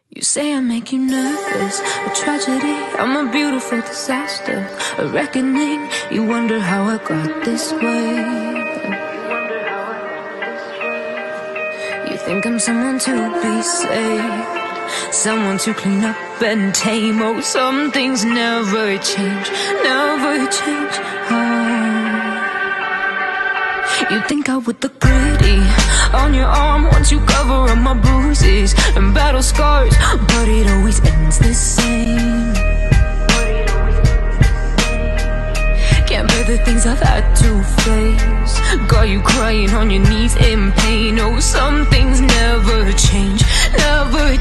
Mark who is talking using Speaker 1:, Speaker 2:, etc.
Speaker 1: You say I make you nervous, a tragedy, I'm a beautiful disaster, a reckoning. You wonder how I got this way. You think I'm someone to be saved, someone to clean up and tame. Oh, some things never change, never change. You think I would look pretty on your arm once you cover up my bruises and battle scars, but it always ends the same. Can't bear the things I've had to face, got you crying on your knees in pain. Oh, some things never change, never